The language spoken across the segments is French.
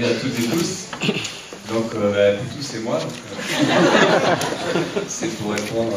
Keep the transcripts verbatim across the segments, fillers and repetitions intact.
salut à toutes et tous. Donc, euh, bah, pour tous, c'est moi. Euh, c'est pour répondre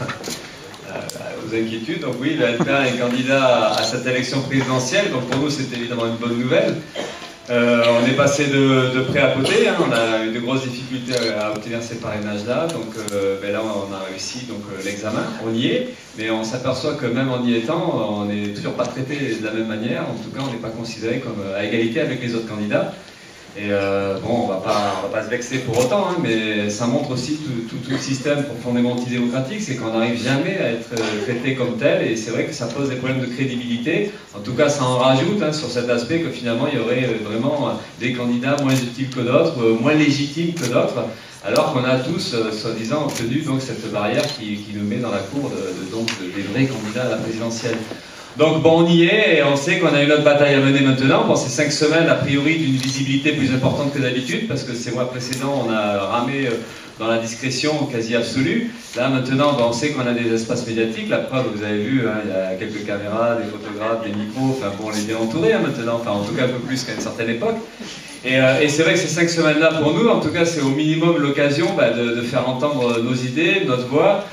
à, à, aux inquiétudes. Donc oui, le L P A est candidat à, à cette élection présidentielle. Donc pour nous, c'est évidemment une bonne nouvelle. Euh, on est passé de, de près à côté, hein. On a eu de grosses difficultés à, à obtenir ces parrainages-là, donc euh, ben là on a réussi donc euh, l'examen, on y est, mais on s'aperçoit que même en y étant, on n'est toujours pas traité de la même manière, en tout cas on n'est pas considéré comme à égalité avec les autres candidats. Et euh, bon, on va pas, on va pas se vexer pour autant, hein, mais ça montre aussi tout, tout, tout le système profondément antidémocratique, c'est qu'on n'arrive jamais à être traité comme tel, et c'est vrai que ça pose des problèmes de crédibilité. En tout cas, ça en rajoute hein, sur cet aspect que finalement il y aurait vraiment des candidats moins utiles que d'autres, moins légitimes que d'autres, alors qu'on a tous, euh, soi-disant, obtenu donc cette barrière qui, qui nous met dans la cour de, de, donc, de, des vrais candidats à la présidentielle. Donc bon, on y est et on sait qu'on a une autre bataille à mener maintenant. Bon, ces cinq semaines, a priori, d'une visibilité plus importante que d'habitude, parce que ces mois précédents, on a ramé dans la discrétion quasi absolue. Là, maintenant, ben, on sait qu'on a des espaces médiatiques. La preuve, vous avez vu, hein, il y a quelques caméras, des photographes, des micros. Enfin bon, on est bien entouré hein, maintenant, enfin en tout cas un peu plus qu'à une certaine époque. Et, euh, et c'est vrai que ces cinq semaines-là, pour nous, en tout cas, c'est au minimum l'occasion ben, de, de faire entendre nos idées, notre voix.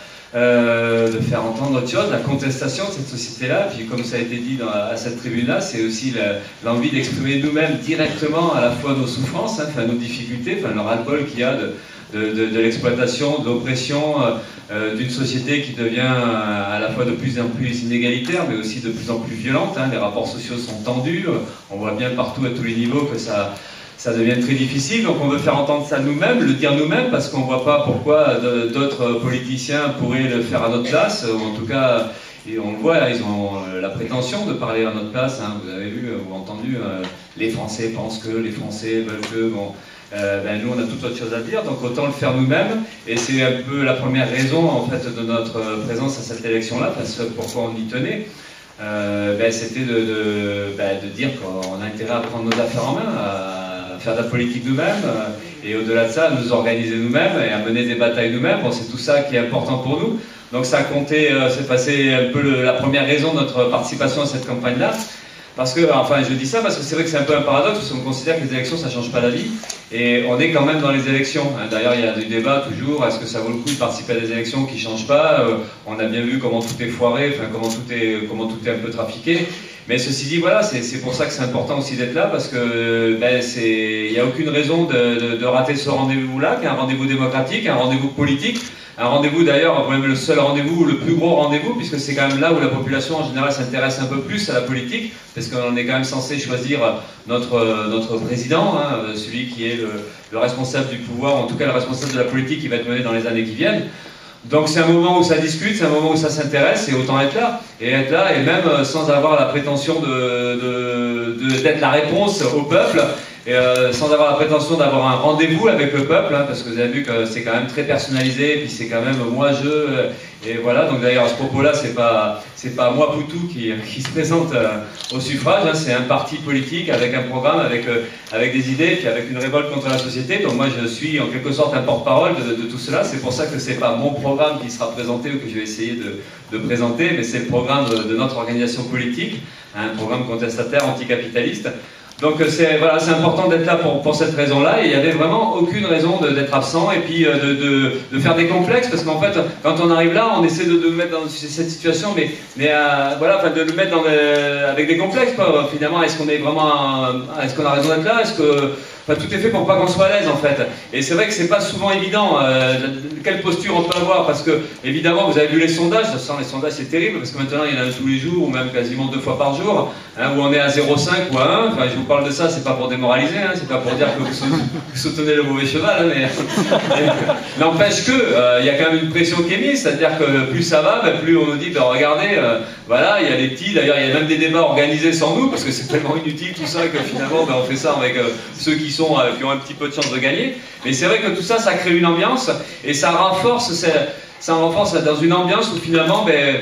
Euh, de faire entendre autre chose, la contestation de cette société-là, puis comme ça a été dit dans, à cette tribune-là, c'est aussi l'envie d'exprimer nous-mêmes directement à la fois nos souffrances, hein, enfin, nos difficultés, enfin, le ras-le-bol qu'il y a de, de, de, de l'exploitation, de l'oppression euh, d'une société qui devient euh, à la fois de plus en plus inégalitaire, mais aussi de plus en plus violente, hein, les rapports sociaux sont tendus, on voit bien partout à tous les niveaux que ça... ça devient très difficile, donc on veut faire entendre ça nous-mêmes, le dire nous-mêmes, parce qu'on ne voit pas pourquoi d'autres politiciens pourraient le faire à notre place, ou en tout cas, et on le voit, ils ont la prétention de parler à notre place, hein, vous avez vu ou entendu, euh, les Français pensent que, les Français veulent que, bon, euh, ben nous on a toute autre chose à dire, donc autant le faire nous-mêmes, et c'est un peu la première raison en fait de notre présence à cette élection-là, parce que pourquoi on y tenait. Euh, ben, c'était de, de, ben, de dire qu'on a intérêt à prendre nos affaires en main, à, faire de la politique nous-mêmes, euh, et au-delà de ça, à nous organiser nous-mêmes et à mener des batailles nous-mêmes. Bon, c'est tout ça qui est important pour nous. Donc ça a compté, euh, c'est passé un peu le, la première raison de notre participation à cette campagne-là. Parce que, enfin, je dis ça parce que c'est vrai que c'est un peu un paradoxe, parce qu'on considère que les élections, ça ne change pas la vie, et on est quand même dans les élections. D'ailleurs, il y a des débats toujours, est-ce que ça vaut le coup de participer à des élections qui ne changent pas? euh, On a bien vu comment tout est foiré, enfin, comment tout est, comment tout est un peu trafiqué. Mais ceci dit, voilà, c'est pour ça que c'est important aussi d'être là, parce que ben, il n'y a aucune raison de, de, de rater ce rendez-vous-là, qui est un rendez-vous démocratique, un rendez-vous politique, un rendez-vous d'ailleurs, même le seul rendez-vous, le plus gros rendez-vous, puisque c'est quand même là où la population en général s'intéresse un peu plus à la politique, parce qu'on est quand même censé choisir notre, notre président, hein, celui qui est le, le responsable du pouvoir, en tout cas le responsable de la politique qui va être menée dans les années qui viennent. Donc c'est un moment où ça discute, c'est un moment où ça s'intéresse, et autant être là, et être là, et même euh, sans avoir la prétention de, de, de, d'être la réponse au peuple, et euh, sans avoir la prétention d'avoir un rendez-vous avec le peuple, hein, parce que vous avez vu que c'est quand même très personnalisé, et puis c'est quand même moi-je, euh, et voilà, donc d'ailleurs à ce propos-là, c'est pas, c'est pas moi Poutou qui, qui se présente euh, au suffrage, hein, c'est un parti politique avec un programme, avec, euh, avec des idées, puis avec une révolte contre la société, donc moi je suis en quelque sorte un porte-parole de, de tout cela, c'est pour ça que c'est pas mon programme qui sera présenté ou que je vais essayer de, de présenter, mais c'est le programme de, de notre organisation politique, hein, un programme contestataire anticapitaliste. Donc c'est voilà, c'est important d'être là pour, pour cette raison-là, et il n'y avait vraiment aucune raison d'être absent et puis de, de, de faire des complexes, parce qu'en fait, quand on arrive là, on essaie de, de mettre dans cette situation, mais, mais euh, voilà, enfin, de le mettre dans des, avec des complexes, quoi. Finalement, est-ce qu'on est vraiment, est-ce qu'on a raison d'être là, est-ce que Enfin, tout est fait pour pas qu'on soit à l'aise en fait. Et c'est vrai que c'est pas souvent évident euh, quelle posture on peut avoir, parce que évidemment vous avez vu les sondages, sans les sondages c'est terrible, parce que maintenant il y en a tous les jours, ou même quasiment deux fois par jour, hein, où on est à zéro virgule cinq ou à un. Enfin, je vous parle de ça, c'est pas pour démoraliser, hein, c'est pas pour dire que vous, vous soutenez le mauvais cheval, hein, mais n'empêche que il euh, y a quand même une pression qui est mise, c'est-à-dire que plus ça va, ben, plus on nous dit, ben, regardez, euh, voilà, il y a les petits, d'ailleurs il y a même des débats organisés sans nous, parce que c'est tellement inutile tout ça que finalement ben, on fait ça avec euh, ceux qui sont euh, qui ont un petit peu de chance de gagner. Mais c'est vrai que tout ça, ça crée une ambiance, et ça renforce, ça renforce dans une ambiance où finalement, ben,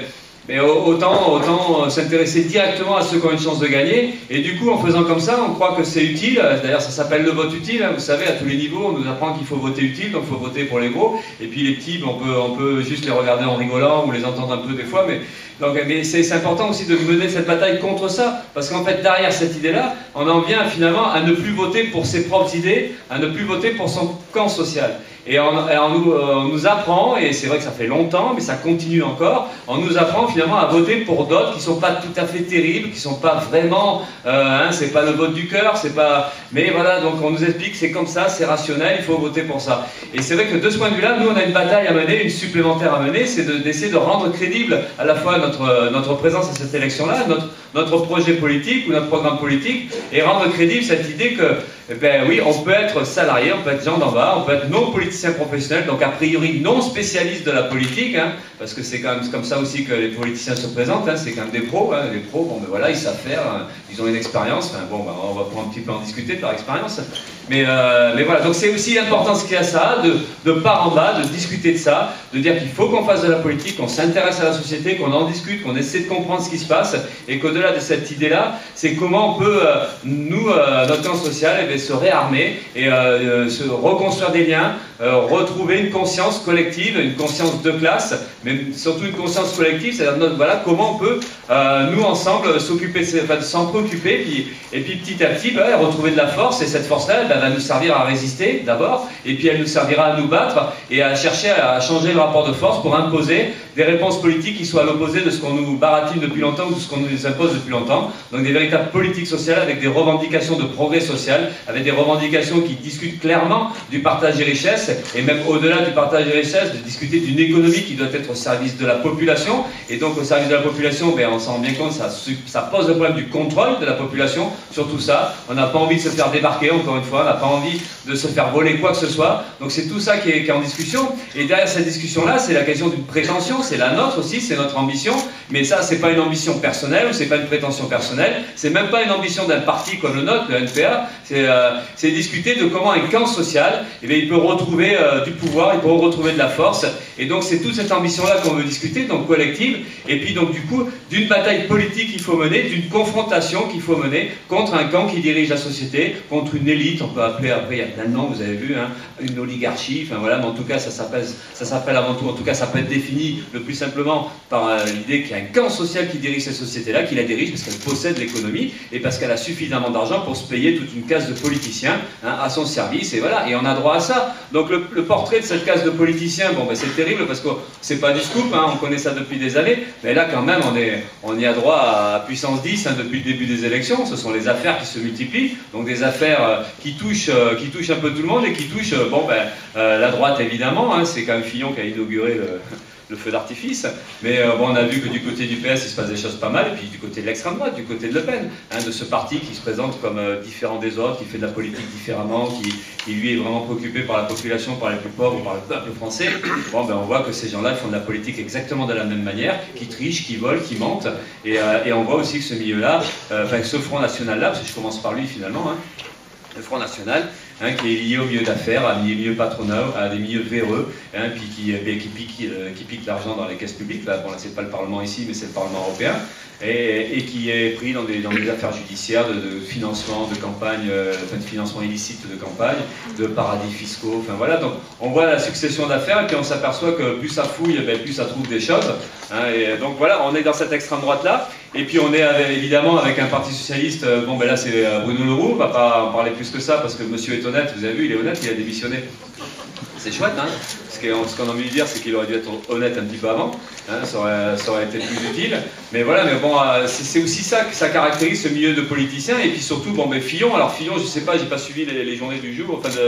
mais autant, autant s'intéresser directement à ceux qui ont une chance de gagner. Et du coup, en faisant comme ça, on croit que c'est utile. D'ailleurs, ça s'appelle le vote utile. Hein. Vous savez, à tous les niveaux, on nous apprend qu'il faut voter utile, donc il faut voter pour les gros. Et puis les petits, on peut, on peut juste les regarder en rigolant ou les entendre un peu des fois. Mais, donc, mais c'est important aussi de mener cette bataille contre ça. Parce qu'en fait, derrière cette idée-là, on en vient finalement à ne plus voter pour ses propres idées, à ne plus voter pour son camp social. Et on, et on, nous, on nous apprend, et c'est vrai que ça fait longtemps, mais ça continue encore, on nous apprend finalement à voter pour d'autres qui ne sont pas tout à fait terribles, qui ne sont pas vraiment, euh, hein, c'est pas le vote du cœur, c'est pas... Mais voilà, donc on nous explique que c'est comme ça, c'est rationnel, il faut voter pour ça. Et c'est vrai que de ce point de vue-là, nous on a une bataille à mener, une supplémentaire à mener, c'est d'essayer de, de rendre crédible à la fois notre, notre présence à cette élection-là, notre, notre projet politique ou notre programme politique, et rendre crédible cette idée que, eh ben oui, on peut être salarié, on peut être gens d'en bas, on peut être non politicien professionnel, donc a priori non spécialiste de la politique, hein, parce que c'est quand même comme ça aussi que les politiciens se présentent, hein, c'est quand même des pros, hein, les pros, bon ben voilà, ils savent faire, hein, ils ont une expérience, enfin, bon ben, on va pouvoir un petit peu en discuter de leur expérience, mais, euh, mais voilà, donc c'est aussi l'importance qu'il y a ça, de, de part en bas, de discuter de ça, de dire qu'il faut qu'on fasse de la politique, qu'on s'intéresse à la société, qu'on en discute, qu'on essaie de comprendre ce qui se passe, et qu'au-delà de cette idée-là, c'est comment on peut, euh, nous, euh, notre camp social, eh bien, se réarmer et euh, se reconstruire des liens, euh, retrouver une conscience collective, une conscience de classe, mais surtout une conscience collective, c'est-à-dire voilà, comment on peut, euh, nous ensemble, s'occuper, enfin, s'en préoccuper, puis, et puis petit à petit, bah, retrouver de la force, et cette force-là, bah, va nous servir à résister d'abord, et puis elle nous servira à nous battre, et à chercher à changer le rapport de force pour imposer des réponses politiques qui soient à l'opposé de ce qu'on nous baratine depuis longtemps ou de ce qu'on nous impose depuis longtemps, donc des véritables politiques sociales avec des revendications de progrès social, avec des revendications qui discutent clairement du partage des richesses, et même au-delà du partage des richesses, de discuter d'une économie qui doit être au service de la population, et donc au service de la population, ben, on s'en rend bien compte, ça, ça pose le problème du contrôle de la population sur tout ça, on n'a pas envie de se faire débarquer, encore une fois, on n'a pas envie de se faire voler quoi que ce soit, donc c'est tout ça qui est, qui est en discussion, et derrière cette discussion-là, c'est la question d'une prétention, c'est la nôtre aussi, c'est notre ambition, mais ça, c'est pas une ambition personnelle, ou c'est pas une prétention personnelle, c'est même pas une ambition d'un parti comme le nôtre, le N P A, c'est euh, discuter de comment un camp social, eh bien, il peut retrouver euh, du pouvoir, il peut retrouver de la force, et donc c'est toute cette ambition-là qu'on veut discuter, donc collective, et puis donc du coup, d'une bataille politique qu'il faut mener, d'une confrontation qu'il faut mener contre un camp qui dirige la société, contre une élite, on peut appeler, après il y a plein de noms, vous avez vu, hein, une oligarchie, enfin voilà, mais en tout cas ça s'appelle ça s'appelle avant tout, en tout cas ça peut être défini le plus simplement par euh, l'idée qu'il y a un camp social qui dirige cette société-là, qui la dirige parce qu'elle possède l'économie, et parce qu'elle a suffisamment d'argent pour se payer toute une caste de politiciens hein, à son service, et voilà, et on a droit à ça. Donc le, le portrait de cette caste de politiciens, bon ben c'est terrible parce que c'est pas du scoop, hein, on connaît ça depuis des années, mais là quand même on, est, on y a droit à puissance dix hein, depuis le début des élections, ce sont les affaires qui se multiplient, donc des affaires euh, qui, touchent, euh, qui touchent un peu tout le monde et qui touchent, euh, bon ben, euh, la droite évidemment, hein, c'est quand même Fillon qui a inauguré le... le feu d'artifice, mais euh, bon, on a vu que du côté du P S il se passe des choses pas mal, et puis du côté de l'extrême droite, du côté de Le Pen, hein, de ce parti qui se présente comme euh, différent des autres, qui fait de la politique différemment, qui, qui lui est vraiment préoccupé par la population, par les plus pauvres, par le peuple français. Bon, ben on voit que ces gens-là font de la politique exactement de la même manière, qui trichent, qui volent, qui mentent, et, euh, et on voit aussi que ce milieu-là, euh, enfin ce Front National-là, parce que je commence par lui finalement, hein, le Front National, hein, qui est lié au milieu d'affaires, à des milieux patronaux, à des milieux véreux, hein, puis qui, qui pique, qui pique l'argent dans les caisses publiques. Là, bon, là c'est pas le Parlement ici, mais c'est le Parlement européen, et, et qui est pris dans des, dans des affaires judiciaires de, de financement de campagne, euh, enfin, de financement illicite de campagne, de paradis fiscaux, enfin voilà. Donc on voit la succession d'affaires, et puis on s'aperçoit que plus ça fouille, ben, plus ça trouve des choses. Hein, et donc voilà, on est dans cette extrême droite-là, et puis on est avec, évidemment avec un parti socialiste, euh, bon ben là c'est Bruno Le Roux, on va pas en parler plus que ça, parce que monsieur est honnête, vous avez vu, il est honnête, il a démissionné. C'est chouette, hein. Ce qu'on a envie de dire, c'est qu'il aurait dû être honnête un petit peu avant, hein, ça, aurait, ça aurait été plus utile. Mais voilà, mais bon, euh, c'est aussi ça que ça caractérise ce milieu de politiciens, et puis surtout, bon, ben Fillon, alors Fillon, je sais pas, j'ai pas suivi les, les journées du jour, enfin, de,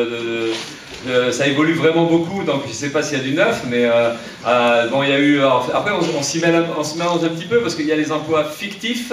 de, de, de, ça évolue vraiment beaucoup, donc je sais pas s'il y a du neuf, mais euh, euh, bon, il y a eu, alors, après, on, on s'y mélange un petit peu, parce qu'il y a les emplois fictifs,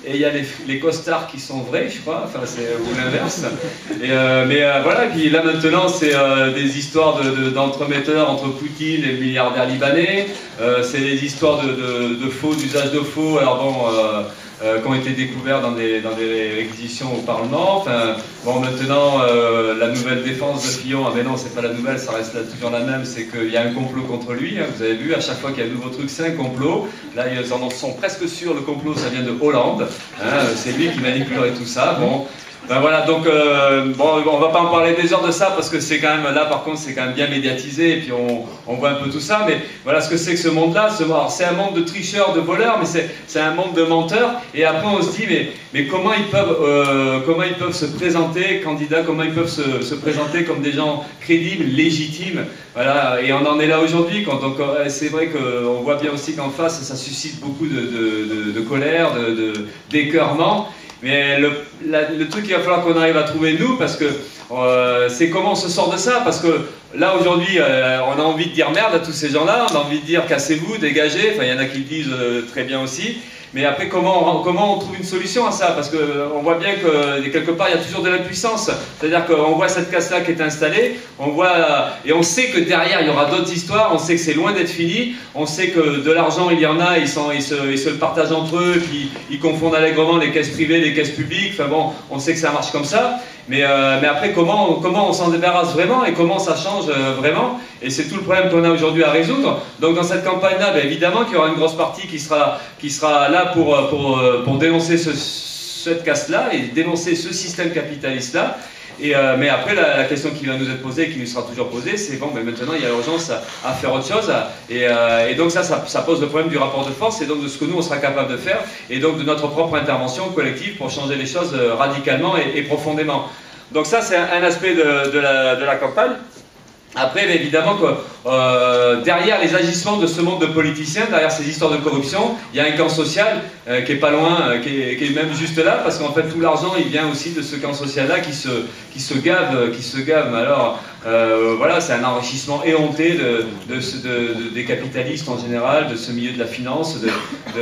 et il y a les, les costards qui sont vrais, je crois, enfin c'est ou l'inverse. Euh, mais euh, voilà, puis là maintenant c'est euh, des histoires d'entremetteurs de, de, entre Poutine et le milliardaire libanais, euh, c'est des histoires de, de, de faux, d'usage de faux, alors bon, euh, euh, qui ont été découverts dans des, dans des réquisitions au Parlement. Enfin, bon, maintenant, euh, la nouvelle défense de Fillon, ah mais non, c'est pas la nouvelle, ça reste là, toujours la même, c'est qu'il y a un complot contre lui, hein, vous avez vu, à chaque fois qu'il y a un nouveau truc, c'est un complot. Là, ils en sont presque sûrs, le complot, ça vient de Hollande, hein, c'est lui qui manipulerait tout ça, bon. Ben voilà, donc euh, bon, on va pas en parler des heures de ça parce que c'est quand même là, par contre, c'est quand même bien médiatisé et puis on, on voit un peu tout ça. Mais voilà ce que c'est que ce monde-là. C'est un monde de tricheurs, de voleurs, mais c'est un monde de menteurs. Et après, on se dit, mais, mais comment ils peuvent, euh, comment ils peuvent se présenter candidats, comment ils peuvent se, se présenter comme des gens crédibles, légitimes. Voilà, et on en est là aujourd'hui. Quand c'est vrai qu'on voit bien aussi qu'en face, ça suscite beaucoup de, de, de, de colère, de, de, d'écœurement. Mais le, la, le truc qu'il va falloir qu'on arrive à trouver nous, parce que euh, c'est comment on se sort de ça, parce que là aujourd'hui euh, on a envie de dire merde à tous ces gens-là, on a envie de dire cassez-vous, dégagez, enfin il y en a qui le disent euh, très bien aussi, mais après comment on, comment on trouve une solution à ça, parce qu'on euh, voit bien que quelque part il y a toujours de l'impuissance, c'est-à-dire qu'on voit cette casse-là qui est installée, on voit, euh, et on sait que derrière il y aura d'autres histoires, on sait que c'est loin d'être fini, on sait que de l'argent il y en a, ils, sont, ils, se, ils se le partagent entre eux, puis ils confondent allègrement les caisses privées, les caisses publiques, enfin bon, on sait que ça marche comme ça, mais, euh, mais après comment, comment on s'en débarrasse vraiment et comment ça change euh, vraiment, et c'est tout le problème qu'on a aujourd'hui à résoudre. Donc dans cette campagne-là, ben, évidemment qu'il y aura une grosse partie qui sera, qui sera là pour, pour, pour dénoncer ce, cette casse-là et dénoncer ce système capitaliste-là. Et euh, mais après, la, la question qui va nous être posée, qui nous sera toujours posée, c'est bon, mais maintenant il y a urgence à, à faire autre chose. À, et, euh, et donc ça, ça, ça pose le problème du rapport de force et donc de ce que nous on sera capable de faire et donc de notre propre intervention collective pour changer les choses radicalement et, et profondément. Donc ça, c'est un, un aspect de, de, la, de la campagne. Après, évidemment, que, euh, derrière les agissements de ce monde de politiciens, derrière ces histoires de corruption, il y a un camp social euh, qui est pas loin, euh, qui, est, qui est même juste là, parce qu'en fait tout l'argent il vient aussi de ce camp social-là qui se, qui se gave, qui se gave. Alors euh, voilà, c'est un enrichissement éhonté de, de, de, de, des capitalistes en général, de ce milieu de la finance, de,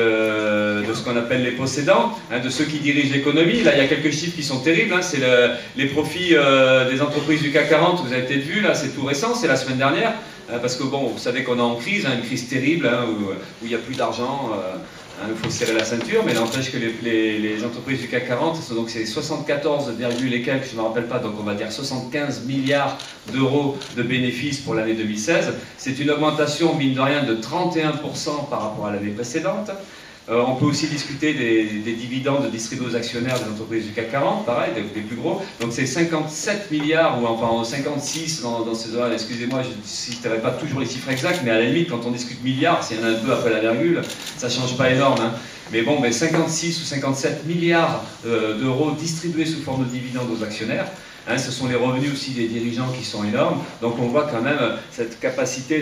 de, de ce qu'on appelle les possédants, hein, de ceux qui dirigent l'économie. Là, il y a quelques chiffres qui sont terribles. Hein, c'est le, les profits euh, des entreprises du C A C quarante. Vous avez peut-être vu là, c'est tout récent, c'est la semaine dernière. Parce que bon, vous savez qu'on est en crise, hein, une crise terrible, hein, où, où il n'y a plus d'argent, euh, hein, il faut serrer la ceinture, mais n'empêche que les, les, les entreprises du C A C quarante, donc c'est soixante-quatorze virgule et quelques, je ne me rappelle pas, donc on va dire soixante-quinze milliards d'euros de bénéfices pour l'année deux mille seize. C'est une augmentation, mine de rien, de trente et un pour cent par rapport à l'année précédente. Euh, on peut aussi discuter des, des dividendes distribués aux actionnaires des entreprises du C A C quarante, pareil, des, des plus gros. Donc c'est cinquante-sept milliards, ou enfin cinquante-six dans, dans ces zones. Excusez-moi, je ne citerai pas toujours les chiffres exacts, mais à la limite, quand on discute milliards, s'il y en a un peu après la virgule, ça ne change pas énorme. Hein. Mais bon, ben cinquante-six ou cinquante-sept milliards euh, d'euros distribués sous forme de dividendes aux actionnaires. Hein, ce sont les revenus aussi des dirigeants qui sont énormes. Donc on voit quand même cette capacité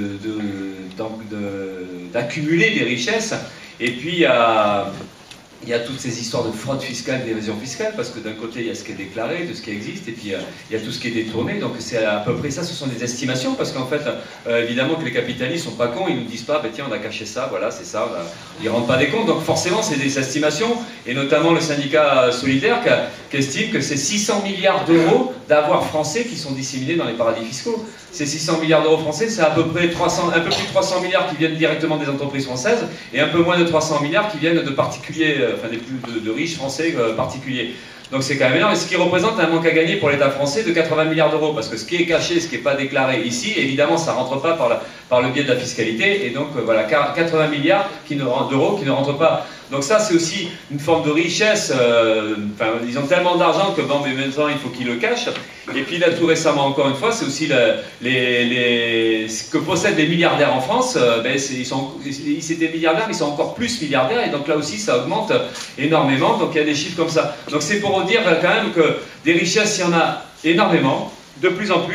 d'accumuler de, de, de, de, des richesses. Et puis il y a, il y a toutes ces histoires de fraude fiscale, d'évasion fiscale, parce que d'un côté il y a ce qui est déclaré, de ce qui existe, et puis il y a, il y a tout ce qui est détourné. Donc c'est à peu près ça, ce sont des estimations, parce qu'en fait, euh, évidemment que les capitalistes sont pas cons, ils nous disent pas, bah, tiens on a caché ça, voilà c'est ça, on a... ils rendent pas des comptes. Donc forcément c'est des estimations, et notamment le syndicat solidaire qui, a, qui estime que c'est six cents milliards d'euros d'avoirs français qui sont disséminés dans les paradis fiscaux. Ces six cents milliards d'euros français, c'est à peu près trois cents, un peu plus de trois cents milliards qui viennent directement des entreprises françaises et un peu moins de trois cents milliards qui viennent de particuliers, enfin des plus de, de riches français euh, particuliers. Donc c'est quand même énorme, et ce qui représente un manque à gagner pour l'État français de quatre-vingts milliards d'euros, parce que ce qui est caché, ce qui n'est pas déclaré ici, évidemment ça ne rentre pas par, la, par le biais de la fiscalité, et donc euh, voilà, quatre-vingts milliards d'euros qui ne rentrent pas. Donc ça c'est aussi une forme de richesse, euh, enfin, ils ont tellement d'argent que bon, mais maintenant il faut qu'ils le cachent. Et puis là tout récemment encore une fois, c'est aussi la, les, les, ce que possèdent les milliardaires en France, euh, ben, ils sont, ils étaient milliardaires mais ils sont encore plus milliardaires, et donc là aussi ça augmente énormément, donc il y a des chiffres comme ça. Donc c'est pour dire quand même que des richesses il y en a énormément, de plus en plus,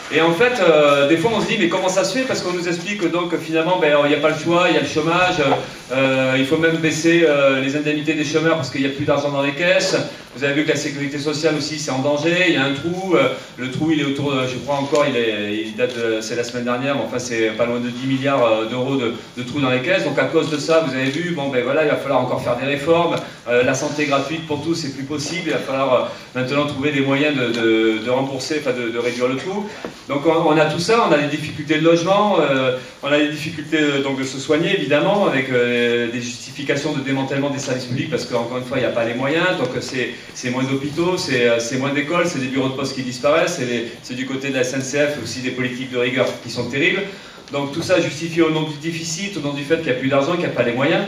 Et en fait, euh, des fois on se dit mais comment ça se fait? Parce qu'on nous explique donc que finalement ben, il n'y a pas le choix, il y a le chômage, euh, il faut même baisser euh, les indemnités des chômeurs parce qu'il n'y a plus d'argent dans les caisses. Vous avez vu que la sécurité sociale aussi c'est en danger, il y a un trou, euh, le trou il est autour de, je crois encore, il, est, il date de, c'est la semaine dernière, mais enfin c'est pas loin de dix milliards d'euros de, de trous dans les caisses. Donc à cause de ça, vous avez vu, bon ben voilà, il va falloir encore faire des réformes, euh, la santé gratuite pour tous c'est plus possible, il va falloir euh, maintenant trouver des moyens de, de, de rembourser, enfin de, de réduire le trou. Donc on, on a tout ça, on a des difficultés de logement, euh, on a des difficultés euh, donc de se soigner évidemment, avec euh, des justifications de démantèlement des services publics parce qu'encore une fois il n'y a pas les moyens, donc c'est moins d'hôpitaux, c'est moins d'écoles, c'est des bureaux de poste qui disparaissent, c'est du côté de la S N C F aussi des politiques de rigueur qui sont terribles. Donc tout ça justifié au nom du déficit, au nom du fait qu'il n'y a plus d'argent, qu'il n'y a pas les moyens.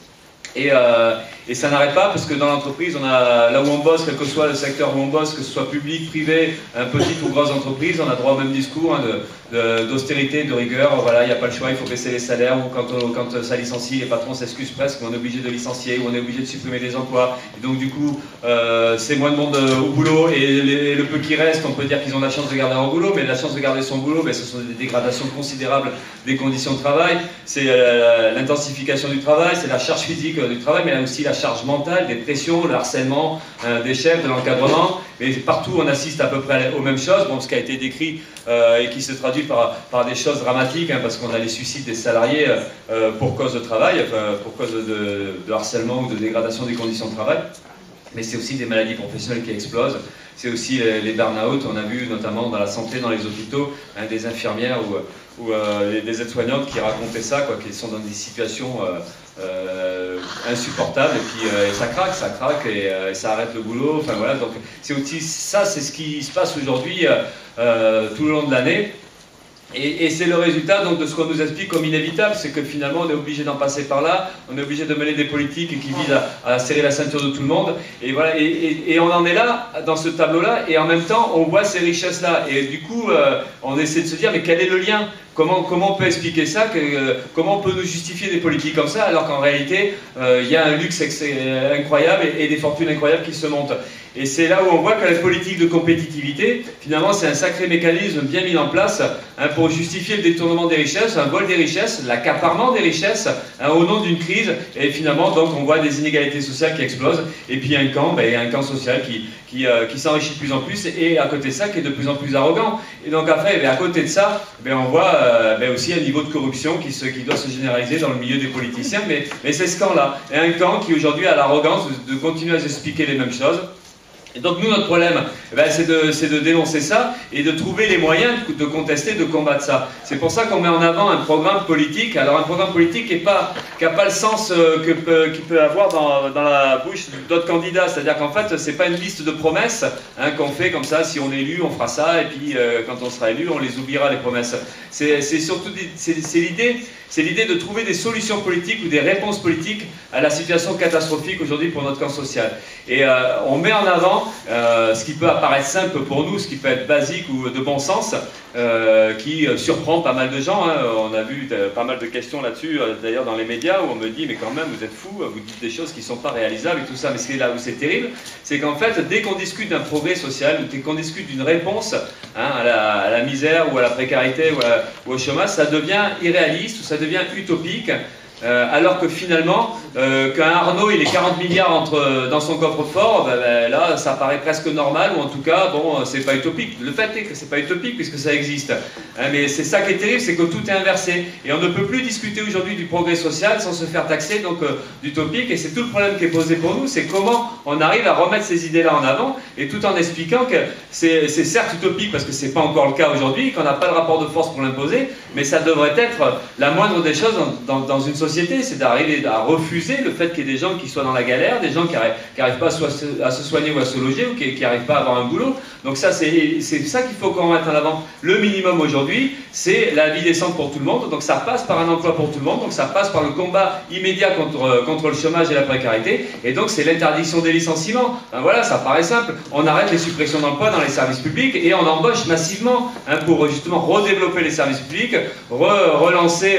Et, euh, et ça n'arrête pas parce que dans l'entreprise, on a là où on bosse, quel que soit le secteur où on bosse, que ce soit public, privé, un petite ou grosse entreprise, on a droit au même discours hein, d'austérité, de, de, de rigueur. Voilà, il n'y a pas le choix, il faut baisser les salaires. Ou quand, on, quand ça licencie, les patrons s'excusent presque, on est obligé de licencier, ou on est obligé de supprimer des emplois. Et donc du coup, euh, c'est moins de monde au boulot et les, le peu qui reste, on peut dire qu'ils ont la chance de garder leur boulot, mais la chance de garder son boulot, ben, ce sont des dégradations considérables des conditions de travail. C'est euh, l'intensification du travail, c'est la charge physique du travail, mais aussi la charge mentale, des pressions, le harcèlement euh, des chefs, de l'encadrement. Et partout, on assiste à peu près aux mêmes choses. Bon, ce qui a été décrit euh, et qui se traduit par, par des choses dramatiques, hein, parce qu'on a les suicides des salariés euh, pour cause de travail, enfin, pour cause de, de harcèlement ou de dégradation des conditions de travail. Mais c'est aussi des maladies professionnelles qui explosent. C'est aussi les, les burn-out. On a vu notamment dans la santé, dans les hôpitaux, hein, des infirmières ou, ou euh, des aides-soignantes qui racontaient ça, quoi, qui sont dans des situations euh, euh, insupportables. Et puis euh, et ça craque, ça craque et, euh, et ça arrête le boulot. Enfin voilà. Donc c'est aussi ça, c'est ce qui se passe aujourd'hui euh, tout le long de l'année. Et, et c'est le résultat donc, de ce qu'on nous explique comme inévitable, c'est que finalement on est obligé d'en passer par là, on est obligé de mener des politiques qui visent à, à serrer la ceinture de tout le monde, et, voilà, et, et, et on en est là, dans ce tableau-là, et en même temps on voit ces richesses-là, et du coup euh, on essaie de se dire mais quel est le lien ? Comment, comment on peut expliquer ça que, euh, Comment on peut nous justifier des politiques comme ça alors qu'en réalité euh, il y a un luxe incroyable et, et des fortunes incroyables qui se montent. Et c'est là où on voit que la politique de compétitivité, finalement, c'est un sacré mécanisme bien mis en place hein, pour justifier le détournement des richesses, un vol des richesses, l'accaparement des richesses hein, au nom d'une crise. Et finalement, donc, on voit des inégalités sociales qui explosent. Et puis un camp, ben, un camp social qui, qui, euh, qui s'enrichit de plus en plus et à côté de ça, qui est de plus en plus arrogant. Et donc après, ben, à côté de ça, ben, on voit euh, ben, aussi un niveau de corruption qui, se, qui doit se généraliser dans le milieu des politiciens. Mais, mais c'est ce camp-là. Et un camp qui aujourd'hui a l'arrogance de, de continuer à expliquer les mêmes choses. Et donc nous, notre problème, eh ben, c'est de, de dénoncer ça et de trouver les moyens de, de contester, de combattre ça. C'est pour ça qu'on met en avant un programme politique. Alors un programme politique qui n'a pas, pas le sens euh, qu'il peut, qu peut avoir dans, dans la bouche d'autres candidats. C'est-à-dire qu'en fait, c'est pas une liste de promesses hein, qu'on fait comme ça, si on est élu, on fera ça, et puis euh, quand on sera élu, on les oubliera, les promesses. C'est surtout c'est l'idée c'est l'idée de trouver des solutions politiques ou des réponses politiques à la situation catastrophique aujourd'hui pour notre camp social. Et euh, on met en avant euh, ce qui peut apparaître simple pour nous, ce qui peut être basique ou de bon sens, euh, qui surprend pas mal de gens. Hein. On a vu de, pas mal de questions là-dessus, euh, d'ailleurs dans les médias, où on me dit mais quand même vous êtes fous, vous dites des choses qui ne sont pas réalisables et tout ça. Mais c'est là où c'est terrible, c'est qu'en fait dès qu'on discute d'un progrès social, ou dès qu'on discute d'une réponse hein, à, la, à la misère ou à la précarité ou, à, ou au chômage, ça devient irréaliste ou ça devient utopique. Euh, alors que finalement, euh, qu'un Arnaud il ait quarante milliards entre, dans son coffre-fort, ben, ben, là ça paraît presque normal, ou en tout cas, bon, c'est pas utopique. Le fait est que c'est pas utopique puisque ça existe. Hein, mais c'est ça qui est terrible, c'est que tout est inversé. Et on ne peut plus discuter aujourd'hui du progrès social sans se faire taxer donc euh, d'utopique. Et c'est tout le problème qui est posé pour nous, c'est comment on arrive à remettre ces idées-là en avant, et tout en expliquant que c'est certes utopique parce que c'est pas encore le cas aujourd'hui, qu'on n'a pas le rapport de force pour l'imposer, mais ça devrait être la moindre des choses dans, dans, dans une société. C'est d'arriver à refuser le fait qu'il y ait des gens qui soient dans la galère, des gens qui n'arrivent pas à, soit, à se soigner ou à se loger, ou qui n'arrivent pas à avoir un boulot. Donc ça, c'est ça qu'il faut qu'on mette en avant. Le minimum aujourd'hui, c'est la vie décente pour tout le monde. Donc ça passe par un emploi pour tout le monde. Donc ça passe par le combat immédiat contre, contre le chômage et la précarité. Et donc c'est l'interdiction des licenciements. Ben voilà, ça paraît simple. On arrête les suppressions d'emplois dans les services publics et on embauche massivement hein, pour justement redévelopper les services publics, re relancer... Euh,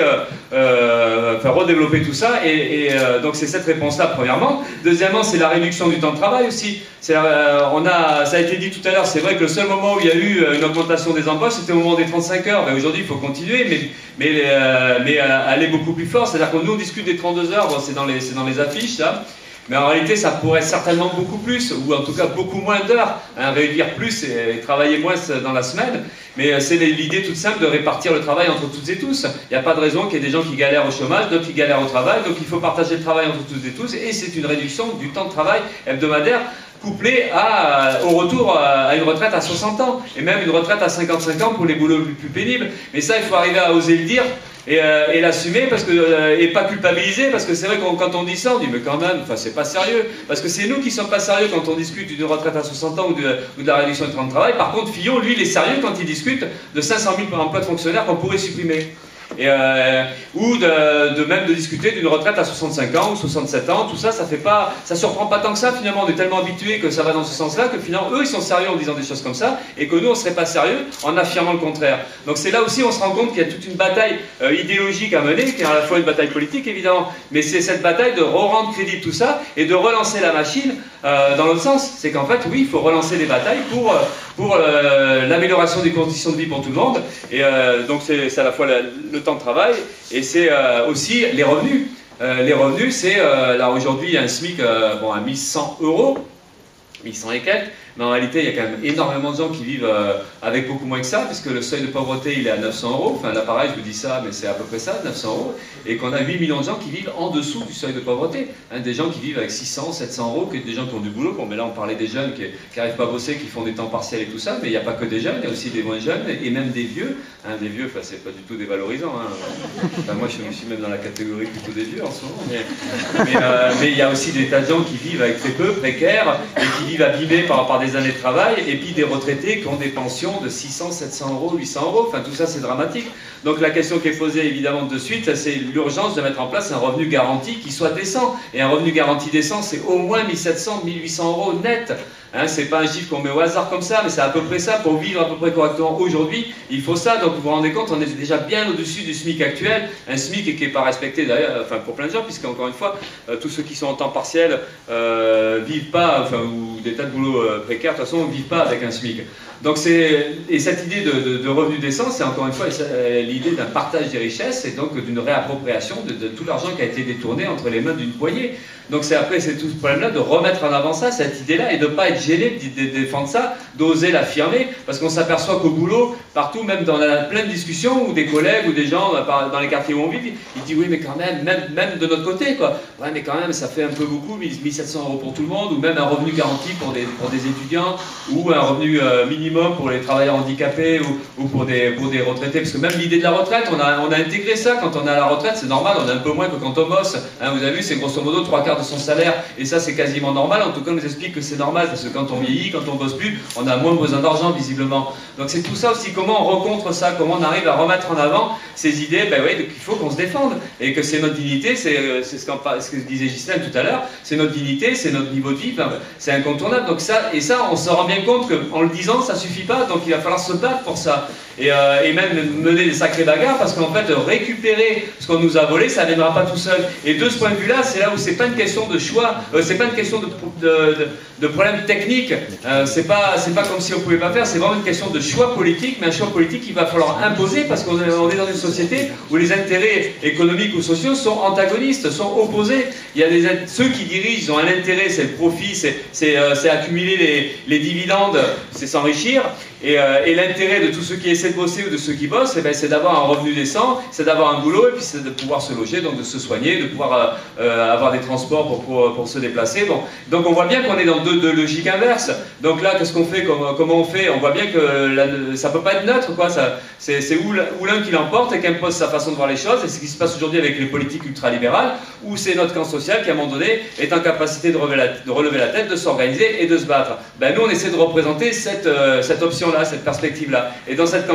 euh, enfin, redévelopper tout ça. Et, et euh, donc c'est cette réponse-là, premièrement. Deuxièmement, c'est la réduction du temps de travail aussi. La, euh, on a, ça a été dit tout à l'heure, c'est vrai que le seul moment où il y a eu une augmentation des embauches, c'était au moment des trente-cinq heures. Ben, aujourd'hui, il faut continuer, mais, mais, euh, mais euh, aller beaucoup plus fort. C'est-à-dire que nous, on discute des trente-deux heures, bon, c'est dans, dans les affiches, ça. Mais en réalité, ça pourrait certainement beaucoup plus, ou en tout cas beaucoup moins d'heures, hein, réduire plus et, et travailler moins dans la semaine. Mais c'est l'idée toute simple de répartir le travail entre toutes et tous. Il n'y a pas de raison qu'il y ait des gens qui galèrent au chômage, d'autres qui galèrent au travail, donc il faut partager le travail entre toutes et tous, et c'est une réduction du temps de travail hebdomadaire couplé à, au retour à une retraite à soixante ans, et même une retraite à cinquante-cinq ans pour les boulots les plus pénibles. Mais ça, il faut arriver à oser le dire, et, euh, et l'assumer, parce que euh, et pas culpabiliser, parce que c'est vrai que quand on dit ça, on dit mais quand même, enfin c'est pas sérieux, parce que c'est nous qui sommes pas sérieux quand on discute d'une retraite à soixante ans ou de, ou de la réduction du temps de travail. Par contre, Fillon, lui, il est sérieux quand il discute de cinq cent mille emplois de fonctionnaires qu'on pourrait supprimer. Et euh, ou de, de même de discuter d'une retraite à soixante-cinq ans ou soixante-sept ans, tout ça, ça fait pas, ça surprend pas tant que ça finalement. On est tellement habitué que ça va dans ce sens-là que finalement eux ils sont sérieux en disant des choses comme ça et que nous on serait pas sérieux en affirmant le contraire. Donc c'est là aussi on se rend compte qu'il y a toute une bataille euh, idéologique à mener, qui est à la fois une bataille politique évidemment, mais c'est cette bataille de re-rendre crédible tout ça et de relancer la machine euh, dans l'autre sens. C'est qu'en fait oui il faut relancer les batailles pour pour euh, l'amélioration des conditions de vie pour tout le monde. Et euh, donc c'est à la fois la, le temps de travail et c'est euh, aussi les revenus. Euh, les revenus, c'est euh, là aujourd'hui un SMIC euh, bon, à mille cent euros, mille cent et quelques, mais en réalité il y a quand même énormément de gens qui vivent euh, avec beaucoup moins que ça, puisque le seuil de pauvreté il est à neuf cents euros, enfin là pareil je vous dis ça, mais c'est à peu près ça, neuf cents euros, et qu'on a huit millions de gens qui vivent en dessous du seuil de pauvreté, hein, des gens qui vivent avec six cents, sept cents euros, des gens qui ont du boulot. Bon mais là on parlait des jeunes qui n'arrivent pas à bosser, qui font des temps partiels et tout ça, mais il n'y a pas que des jeunes, il y a aussi des moins jeunes, et même des vieux, hein, des vieux, enfin c'est pas du tout dévalorisant, hein. Enfin, moi je suis même dans la catégorie plutôt des vieux en ce moment, mais mais, euh, mais il y a aussi des tas de gens qui vivent avec très peu, précaires, et qui vivent abîmés par, par des années de travail, et puis des retraités qui ont des pensions de six cents, sept cents euros, huit cents euros, enfin tout ça c'est dramatique. Donc la question qui est posée évidemment de suite, c'est l'urgence de mettre en place un revenu garanti qui soit décent. Et un revenu garanti décent, c'est au moins mille sept cents, mille huit cents euros net. Hein, c'est pas un chiffre qu'on met au hasard comme ça, mais c'est à peu près ça. Pour vivre à peu près correctement aujourd'hui, il faut ça. Donc vous vous rendez compte, on est déjà bien au-dessus du SMIC actuel. Un SMIC qui n'est pas respecté d'ailleurs, enfin pour plein de gens, puisqu'encore une fois, euh, tous ceux qui sont en temps partiel euh, vivent pas, enfin, ou des tas de boulots euh, précaires, de toute façon, ne vivent pas avec un SMIC. Donc c'est, et cette idée de, de, de revenu décent, c'est encore une fois l'idée d'un partage des richesses et donc d'une réappropriation de, de tout l'argent qui a été détourné entre les mains d'une poignée. Donc c'est après, c'est tout ce problème-là de remettre en avant ça, cette idée-là, et de ne pas être gêné de, de, de défendre ça, d'oser l'affirmer, parce qu'on s'aperçoit qu'au boulot, partout, même dans la pleine discussion, où des collègues ou des gens dans les quartiers où on vit, ils disent oui mais quand même, même, même de notre côté, quoi. Ouais mais quand même, ça fait un peu beaucoup, mille sept cents euros pour tout le monde, ou même un revenu garanti pour des, pour des étudiants, ou un revenu euh, minimum pour les travailleurs handicapés, ou, ou pour, des, pour des retraités, parce que même l'idée de la retraite, on a, on a intégré ça, quand on est à la retraite, c'est normal, on a un peu moins que quand on bosse, hein, vous avez vu, c'est grosso modo trois quarts de son salaire, et ça c'est quasiment normal. En tout cas on nous explique que c'est normal, parce que quand on vieillit, quand on bosse plus, on a moins besoin d'argent visiblement. Donc c'est tout ça aussi, comment on rencontre ça, comment on arrive à remettre en avant ces idées, ben oui, qu'il faut qu'on se défende, et que c'est notre dignité, c'est ce, ce que disait Ghislaine tout à l'heure, c'est notre dignité, c'est notre niveau de vie, enfin, c'est incontournable. Donc ça, et ça on se rend bien compte qu'en le disant ça suffit pas, donc il va falloir se battre pour ça, et, euh, et même mener des sacrées bagarres, parce qu'en fait récupérer ce qu'on nous a volé, ça ne viendra pas tout seul. Et de ce point de vue là, c'est là où c'est pas une question de choix, euh, c'est pas une question de, de, de, de problème technique, euh, c'est pas, c'est pas comme si on pouvait pas faire, c'est vraiment une question de choix politique, mais un choix politique qu'il va falloir imposer, parce qu'on est dans une société où les intérêts économiques ou sociaux sont antagonistes, sont opposés. Il y a des, ceux qui dirigent, ils ont un intérêt, c'est le profit, c'est euh, accumuler les, les dividendes, c'est s'enrichir. Et, euh, et l'intérêt de tous ceux qui essaient de bosser ou de ceux qui bossent, eh ben, c'est d'avoir un revenu décent, c'est d'avoir un boulot, et puis c'est de pouvoir se loger, donc de se soigner, de pouvoir euh, avoir des transports pour, pour, pour se déplacer. Bon. Donc on voit bien qu'on est dans deux, deux logiques inverses. Donc là, qu'est-ce qu'on fait, comment, comment on fait? On voit bien que la, ça peut pas être neutre, quoi. C'est ou l'un qui l'emporte et qui impose sa façon de voir les choses, et c'est ce qui se passe aujourd'hui avec les politiques ultralibérales, où c'est notre camp social qui, à un moment donné, est en capacité de relever la, de relever la tête, de s'organiser et de se battre. Ben, nous, on essaie de représenter cette, euh, cette option là, cette perspective-là. Et dans cette campagne,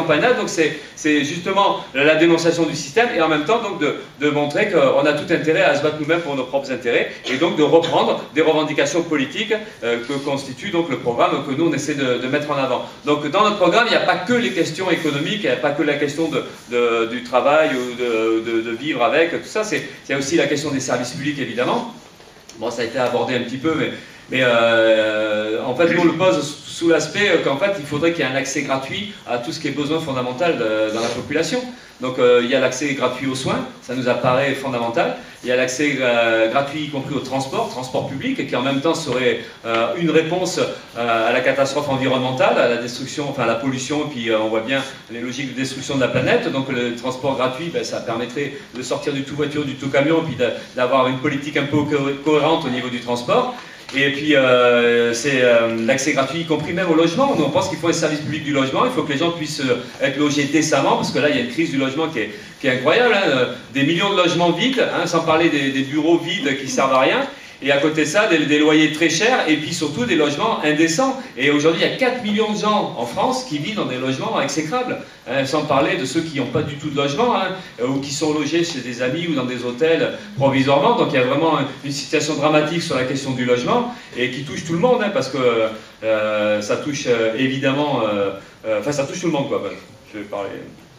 campagne-là, donc c'est justement la dénonciation du système, et en même temps donc de, de montrer qu'on a tout intérêt à se battre nous-mêmes pour nos propres intérêts, et donc de reprendre des revendications politiques euh, que constitue donc le programme que nous on essaie de, de mettre en avant. Donc dans notre programme, il n'y a pas que les questions économiques, il n'y a pas que la question de, de, du travail ou de, de, de vivre avec, tout ça, il y a aussi la question des services publics évidemment. Bon, ça a été abordé un petit peu, mais, mais euh, en fait, nous on le pose sous l'aspect qu'en fait, il faudrait qu'il y ait un accès gratuit à tout ce qui est besoin fondamental de, dans la population. Donc euh, il y a l'accès gratuit aux soins, ça nous apparaît fondamental. Il y a l'accès euh, gratuit y compris au transport, transport public, qui en même temps serait euh, une réponse euh, à la catastrophe environnementale, à la destruction, enfin à la pollution, et puis euh, on voit bien les logiques de destruction de la planète. Donc le transport gratuit, ben, ça permettrait de sortir du tout voiture, du tout camion, et puis d'avoir une politique un peu cohérente au niveau du transport. Et puis euh, c'est euh, l'accès gratuit, y compris même au logement. Nous, on pense qu'il faut un service public du logement, il faut que les gens puissent euh, être logés décemment, parce que là il y a une crise du logement qui est, qui est incroyable, hein, des millions de logements vides, hein, sans parler des, des bureaux vides qui servent à rien. Et à côté de ça, des, des loyers très chers, et puis surtout des logements indécents. Et aujourd'hui, il y a quatre millions de gens en France qui vivent dans des logements exécrables, hein, sans parler de ceux qui n'ont pas du tout de logement, hein, ou qui sont logés chez des amis ou dans des hôtels provisoirement. Donc il y a vraiment une situation dramatique sur la question du logement, et qui touche tout le monde, hein, parce que euh, ça touche euh, évidemment... Euh, euh, enfin, ça touche tout le monde, quoi. Bref, je vais parler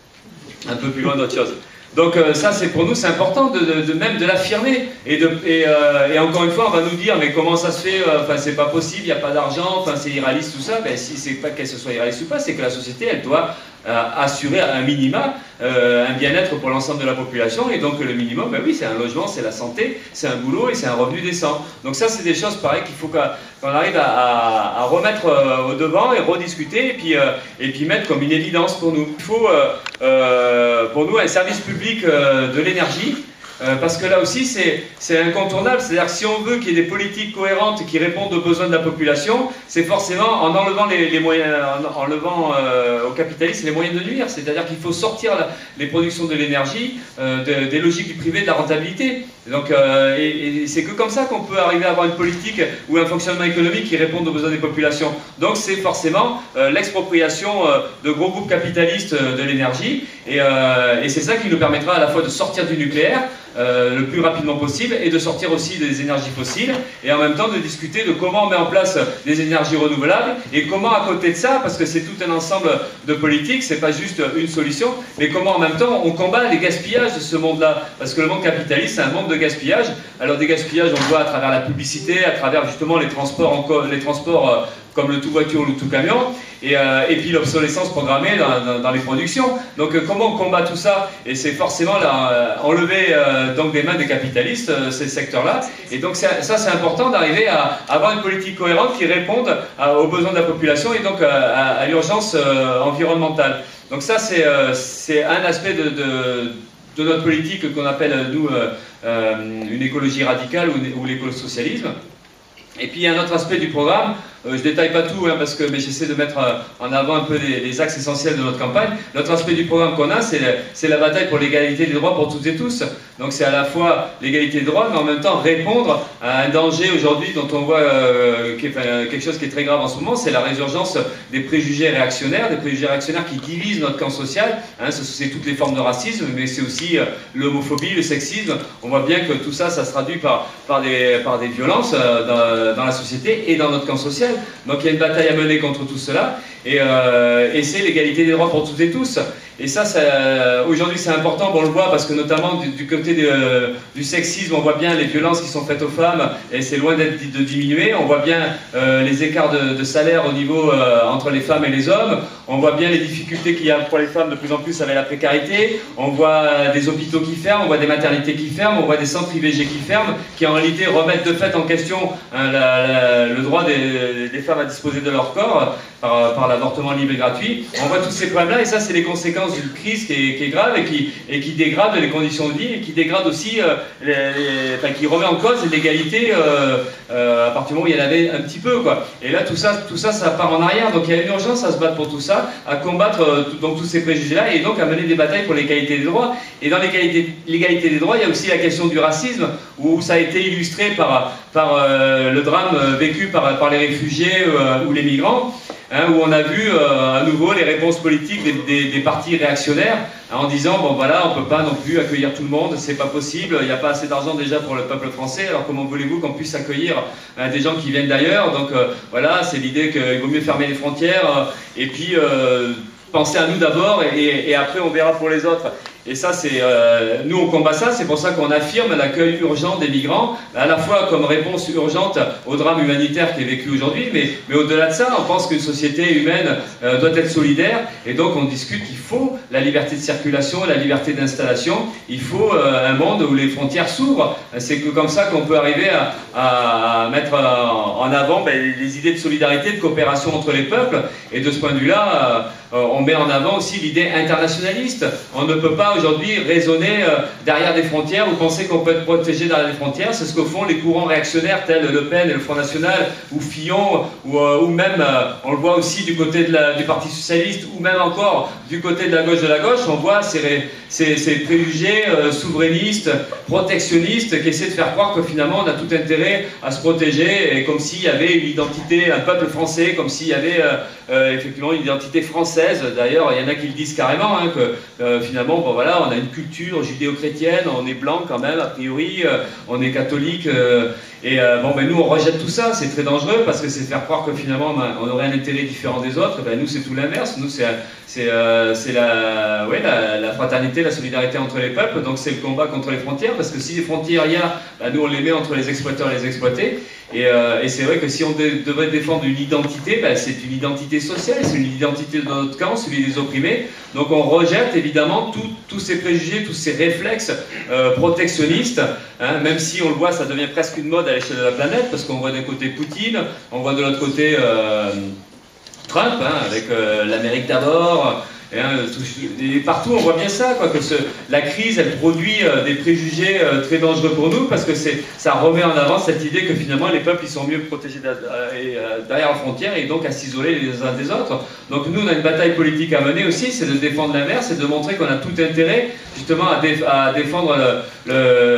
un peu plus loin d'autre chose. Donc euh, ça, c'est pour nous, c'est important de, de, de même de l'affirmer. Et, de, et, euh, et encore une fois, on va nous dire, mais comment ça se fait, enfin euh, c'est pas possible, il n'y a pas d'argent, enfin c'est irréaliste, tout ça. Ben si c'est pas qu'elle se soit irréaliste ou pas, c'est que la société, elle doit euh, assurer un minima, euh, un bien-être pour l'ensemble de la population. Et donc le minimum, ben oui, c'est un logement, c'est la santé, c'est un boulot et c'est un revenu décent. Donc ça, c'est des choses pareilles qu'il faut qu'on arrive à, à, à remettre euh, au devant et rediscuter, et puis, euh, et puis mettre comme une évidence pour nous. Il faut euh, euh, pour nous un service public euh, de l'énergie. Euh, parce que là aussi c'est incontournable, c'est-à-dire que si on veut qu'il y ait des politiques cohérentes qui répondent aux besoins de la population, c'est forcément en enlevant les, les moyens, en enlevant euh, au capitalisme les moyens de nuire, c'est-à-dire qu'il faut sortir la, les productions de l'énergie euh, de, des logiques du privé, de la rentabilité. Donc, euh, et, et c'est que comme ça qu'on peut arriver à avoir une politique ou un fonctionnement économique qui répondent aux besoins des populations. Donc c'est forcément euh, l'expropriation euh, de gros groupes capitalistes euh, de l'énergie, et, euh, et c'est ça qui nous permettra à la fois de sortir du nucléaire Euh, le plus rapidement possible, et de sortir aussi des énergies fossiles, et en même temps de discuter de comment on met en place des énergies renouvelables, et comment à côté de ça, parce que c'est tout un ensemble de politiques, c'est pas juste une solution, mais comment en même temps on combat les gaspillages de ce monde-là, parce que le monde capitaliste c'est un monde de gaspillage. Alors des gaspillages on le voit à travers la publicité, à travers justement les transports, en les transports euh, comme le tout voiture ou le tout camion, et, euh, et puis l'obsolescence programmée dans, dans, dans les productions. Donc euh, comment on combat tout ça? Et c'est forcément là, euh, enlever euh, donc des mains des capitalistes euh, ces secteurs-là. Et donc ça c'est important d'arriver à, à avoir une politique cohérente qui réponde à, aux besoins de la population, et donc à, à, à l'urgence euh, environnementale. Donc ça c'est euh, un aspect de, de, de notre politique qu'on appelle nous euh, euh, une écologie radicale ou, ou l'écosocialisme. Et puis il y a un autre aspect du programme, euh, je ne détaille pas tout, hein, parce que j'essaie de mettre euh, en avant un peu les, les axes essentiels de notre campagne. L'autre aspect du programme qu'on a, c'est la bataille pour l'égalité des droits pour toutes et tous. Donc c'est à la fois l'égalité des droits, mais en même temps répondre à un danger aujourd'hui dont on voit euh, qui est, enfin, quelque chose qui est très grave en ce moment, c'est la résurgence des préjugés réactionnaires, des préjugés réactionnaires qui divisent notre camp social. Hein, c'est toutes les formes de racisme, mais c'est aussi euh, l'homophobie, le sexisme. On voit bien que tout ça, ça se traduit par, par, des, par des violences euh, dans, dans la société et dans notre camp social. Donc il y a une bataille à mener contre tout cela, et, euh, et c'est l'égalité des droits pour toutes et tous. Et ça, ça aujourd'hui c'est important, bon, on le voit parce que notamment du, du côté de, euh, du sexisme, on voit bien les violences qui sont faites aux femmes, et c'est loin d'être de diminuer. On voit bien euh, les écarts de, de salaire au niveau euh, entre les femmes et les hommes. On voit bien les difficultés qu'il y a pour les femmes de plus en plus avec la précarité. On voit euh, des hôpitaux qui ferment, on voit des maternités qui ferment, on voit des centres I V G qui ferment, qui en réalité remettent de fait en question hein, la, la, le droit des, des femmes à disposer de leur corps par, par l'avortement libre et gratuit. On voit tous ces problèmes-là, et ça c'est les conséquences d'une crise qui est, qui est grave, et qui, et qui dégrade les conditions de vie, et qui dégrade aussi, euh, les, les, enfin, qui remet en cause l'égalité euh, euh, à partir du moment où il y en avait un petit peu, quoi. Et là tout ça, tout ça, ça part en arrière. Donc il y a une urgence à se battre pour tout ça, à combattre euh, tout, donc, tous ces préjugés-là, et donc à mener des batailles pour l'égalité des droits. Et dans l'égalité des droits, il y a aussi la question du racisme, où ça a été illustré par, par euh, le drame vécu par, par les réfugiés euh, ou les migrants. hein, où on a vu euh, à nouveau les réponses politiques des, des, des partis réactionnaires, hein, en disant bon voilà, on peut pas non plus accueillir tout le monde, c'est pas possible, il n'y a pas assez d'argent déjà pour le peuple français, alors comment voulez-vous qu'on puisse accueillir hein, des gens qui viennent d'ailleurs? Donc euh, voilà, c'est l'idée qu'il vaut mieux fermer les frontières euh, et puis euh, penser à nous d'abord et, et après on verra pour les autres. Et ça, c'est euh, nous on combat ça, c'est pour ça qu'on affirme l'accueil urgent des migrants, à la fois comme réponse urgente au drame humanitaire qui est vécu aujourd'hui, mais, mais au-delà de ça, on pense qu'une société humaine euh, doit être solidaire, et donc on discute qu'il faut la liberté de circulation, la liberté d'installation, il faut euh, un monde où les frontières s'ouvrent. C'est que comme ça qu'on peut arriver à, à mettre en, en avant ben, les idées de solidarité, de coopération entre les peuples, et de ce point de vue-là, euh, on met en avant aussi l'idée internationaliste. On ne peut pas aujourd'hui raisonner euh, derrière des frontières ou penser qu'on peut être protégé derrière des frontières. C'est ce que font les courants réactionnaires tels Le Pen et le Front National ou Fillon ou, euh, ou même, euh, on le voit aussi du côté de la, du Parti Socialiste ou même encore du côté de la gauche de la gauche, on voit ces, ces, ces préjugés euh, souverainistes, protectionnistes qui essaient de faire croire que finalement on a tout intérêt à se protéger, et comme s'il y avait une identité, un peuple français, comme s'il y avait euh, euh, effectivement une identité française. D'ailleurs, il y en a qui le disent carrément, hein, que euh, finalement, bon, voilà, on a une culture judéo-chrétienne, on est blanc quand même, a priori, euh, on est catholique, euh, et euh, bon, ben nous on rejette tout ça, c'est très dangereux parce que c'est faire croire que finalement ben, on aurait un intérêt différent des autres. Ben, nous c'est tout l'inverse, nous c'est c'est euh, la, ouais, la, la fraternité, la solidarité entre les peuples, donc c'est le combat contre les frontières, parce que si les frontières il y a, ben, nous on les met entre les exploiteurs et les exploités, et, euh, et c'est vrai que si on de, devrait défendre une identité, ben, c'est une identité sociale, c'est une identité de notre camp, celui des opprimés, donc on rejette évidemment tous ces préjugés, tous ces réflexes euh, protectionnistes, hein, même si on le voit, ça devient presque une mode à l'échelle de la planète, parce qu'on voit d'un côté Poutine, on voit de l'autre côté euh, Trump, hein, avec euh, l'Amérique d'abord, et, hein, et partout on voit bien ça, quoi, que ce, la crise elle produit euh, des préjugés euh, très dangereux pour nous, parce que ça remet en avant cette idée que finalement les peuples ils sont mieux protégés derrière la frontière et donc à s'isoler les uns des autres. Donc nous on a une bataille politique à mener aussi, c'est de défendre la mer, c'est de montrer qu'on a tout intérêt justement à, déf à défendre le,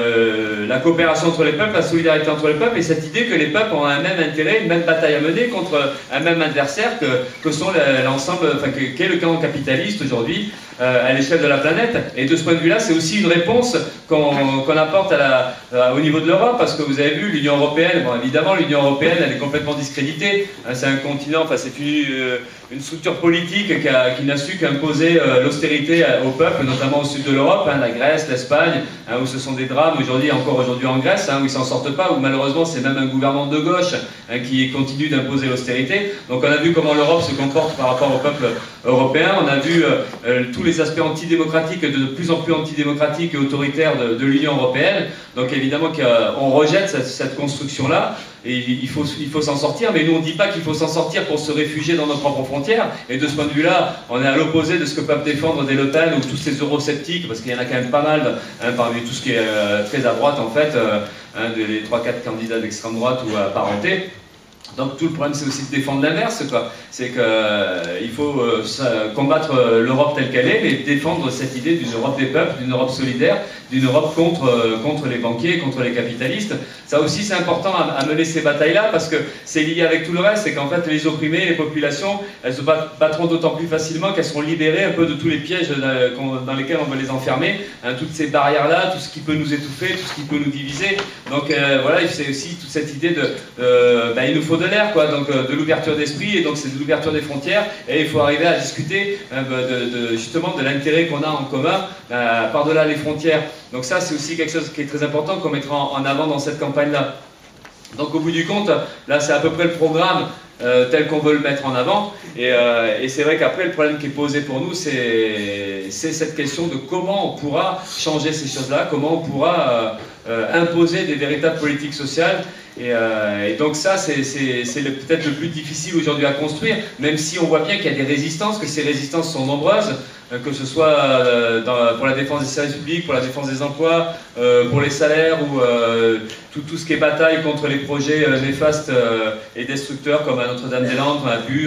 le, la coopération entre les peuples, la solidarité entre les peuples, et cette idée que les peuples ont un même intérêt, une même bataille à mener contre un même adversaire que, que sont l'ensemble, enfin qu'est le camp capitaliste aujourd'hui euh, à l'échelle de la planète. Et de ce point de vue-là, c'est aussi une réponse qu'on qu'on apporte à la, à, au niveau de l'Europe, parce que vous avez vu, l'Union Européenne, bon évidemment l'Union Européenne elle est complètement discréditée, hein, c'est un continent, enfin c'est une, euh, une structure politique qui, a, qui n'a su qu'imposer euh, l'austérité au peuple, notamment au sud de l'Europe, hein, la Grèce, l'Espagne, hein, où ce sont des drames aujourd'hui, encore aujourd'hui en Grèce, hein, où ils s'en sortent pas, où malheureusement c'est même un gouvernement de gauche hein, qui continue d'imposer l'austérité. Donc on a vu comment l'Europe se comporte par rapport au peuple européen, on a vu euh, euh, tous les aspects antidémocratiques, de plus en plus antidémocratiques et autoritaires de, de l'Union européenne. Donc évidemment qu'on rejette cette, cette construction-là, et il faut, il faut s'en sortir, mais nous on ne dit pas qu'il faut s'en sortir pour se réfugier dans nos propres frontières, et de ce point de vue-là, on est à l'opposé de ce que peuvent défendre des Le Pen ou tous ces eurosceptiques, parce qu'il y en a quand même pas mal, hein, parmi tout ce qui est euh, très à droite en fait, euh, hein, de, les trois quatre candidats d'extrême droite ou apparentés. Donc tout le problème c'est aussi de défendre l'inverse, quoi. C'est qu'il euh, faut euh, combattre euh, l'Europe telle qu'elle est, mais défendre cette idée d'une Europe des peuples, d'une Europe solidaire, d'une Europe contre, euh, contre les banquiers, contre les capitalistes. Ça aussi c'est important à, à mener ces batailles-là, parce que c'est lié avec tout le reste, c'est qu'en fait les opprimés, les populations, elles se battront d'autant plus facilement qu'elles seront libérées un peu de tous les pièges dans lesquels on veut les enfermer, hein, toutes ces barrières-là, tout ce qui peut nous étouffer, tout ce qui peut nous diviser. Donc euh, voilà, c'est aussi toute cette idée de... Euh, bah, il nous faut de l'air, quoi, donc euh, de l'ouverture d'esprit, et donc c'est de l'ouverture des frontières, et il faut arriver à discuter euh, de, de, justement de l'intérêt qu'on a en commun euh, par-delà les frontières. Donc ça c'est aussi quelque chose qui est très important qu'on mettra en, en avant dans cette campagne-là. Donc au bout du compte, là c'est à peu près le programme euh, tel qu'on veut le mettre en avant, et, euh, et c'est vrai qu'après le problème qui est posé pour nous c'est cette question de comment on pourra changer ces choses-là, comment on pourra euh, euh, imposer des véritables politiques sociales. Et, euh, et donc ça, c'est peut-être le plus difficile aujourd'hui à construire, même si on voit bien qu'il y a des résistances, que ces résistances sont nombreuses, euh, que ce soit euh, dans, pour la défense des services publics, pour la défense des emplois, euh, pour les salaires, ou euh, tout, tout ce qui est bataille contre les projets euh, néfastes euh, et destructeurs comme à Notre-Dame-des-Landes, à Bure,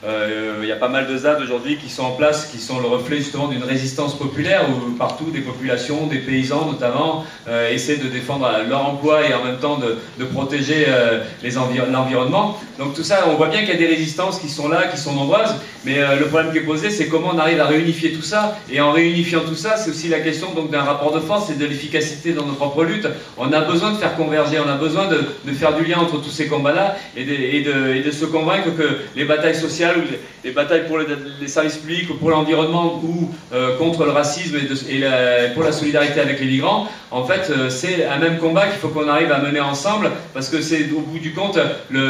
euh, il y a pas mal de Z A D aujourd'hui qui sont en place, qui sont le reflet justement d'une résistance populaire, où partout des populations, des paysans notamment, euh, essaient de défendre leur emploi et en même temps de, de protéger euh, l'environnement. Donc tout ça, on voit bien qu'il y a des résistances qui sont là, qui sont nombreuses, mais euh, le problème qui est posé, c'est comment on arrive à réunifier tout ça. Et en réunifiant tout ça, c'est aussi la question donc d'un rapport de force et de l'efficacité dans nos propres luttes. On a besoin de faire converger, on a besoin de, de faire du lien entre tous ces combats-là et de, et, de, et de se convaincre que les batailles sociales, ou les, les batailles pour les, les services publics, ou pour l'environnement, ou euh, contre le racisme et, de, et la, pour la solidarité avec les migrants, en fait, euh, c'est un même combat qu'il faut qu'on arrive à mener ensemble, parce que c'est au bout du compte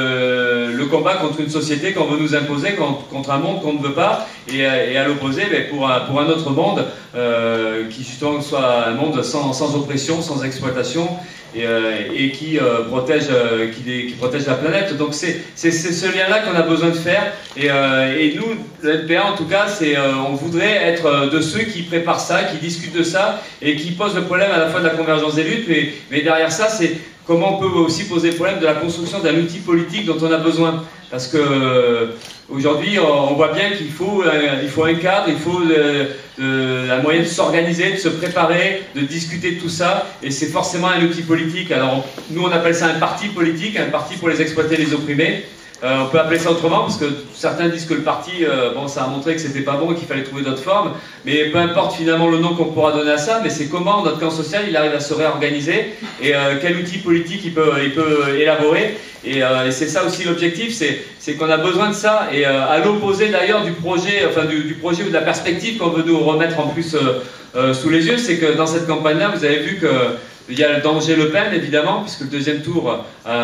le, le combat contre une société qu'on veut nous imposer, contre, contre un monde qu'on ne veut pas, et, et à l'opposé, ben, pour, un, pour un autre monde euh, qui justement soit un monde sans, sans oppression, sans exploitation, et, euh, et qui, euh, protège, euh, qui, qui protège la planète. Donc c'est ce lien-là qu'on a besoin de faire, et, euh, et nous, le N P A en tout cas, c'est euh, on voudrait être de ceux qui préparent ça, qui discutent de ça, et qui posent le problème à la fois de la convergence des luttes, mais, mais derrière ça, c'est comment on peut aussi poser le problème de la construction d'un outil politique dont on a besoin. Parce que euh, aujourd'hui, on voit bien qu'il faut, euh, il faut un cadre, il faut euh, euh, un moyen de s'organiser, de se préparer, de discuter de tout ça, et c'est forcément un outil politique. Alors nous, on appelle ça un parti politique, un parti pour les exploiter, les opprimer. Euh, on peut appeler ça autrement, parce que certains disent que le parti, euh, bon, ça a montré que c'était pas bon et qu'il fallait trouver d'autres formes, mais peu importe finalement le nom qu'on pourra donner à ça, mais c'est comment notre camp social il arrive à se réorganiser, et euh, quel outil politique il peut, il peut élaborer, et, euh, et c'est ça aussi l'objectif, c'est qu'on a besoin de ça, et euh, à l'opposé d'ailleurs du projet, enfin du, du projet ou de la perspective qu'on veut nous remettre en plus euh, euh, sous les yeux, c'est que dans cette campagne-là, vous avez vu que il y a le danger Le Pen, évidemment, puisque le deuxième tour,